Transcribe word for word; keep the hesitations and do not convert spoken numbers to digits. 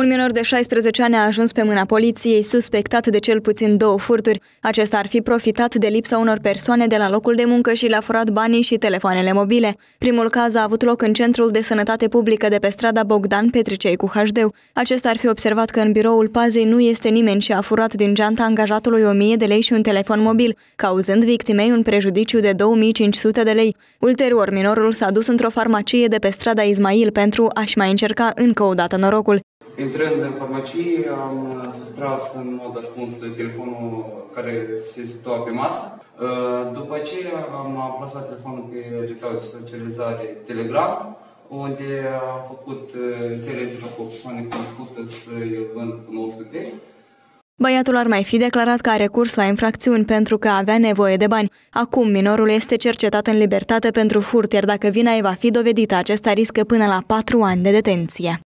Un minor de șaisprezece ani a ajuns pe mâna poliției, suspectat de cel puțin două furturi. Acesta ar fi profitat de lipsa unor persoane de la locul de muncă și le-a furat banii și telefoanele mobile. Primul caz a avut loc în Centrul de Sănătate Publică de pe strada Bogdan Petricei cu Hașdeu. Acesta ar fi observat că în biroul pazei nu este nimeni și a furat din geanta angajatului o mie de lei și un telefon mobil, cauzând victimei un prejudiciu de două mii cinci sute de lei. Ulterior, minorul s-a dus într-o farmacie de pe strada Ismail pentru a-și mai încerca încă o dată norocul. Intrând în farmacie, am sustras în mod ascuns telefonul care se situa pe masă. După aceea am plasat telefonul pe rețeaua de socializare Telegram, unde am făcut înțelegerea cu o persoană cunoscută să-i vând cu nouă sute de lei. Băiatul ar mai fi declarat că a recurs la infracțiuni pentru că avea nevoie de bani. Acum, minorul este cercetat în libertate pentru furt, iar dacă vina ei va fi dovedită, acesta riscă până la patru ani de detenție.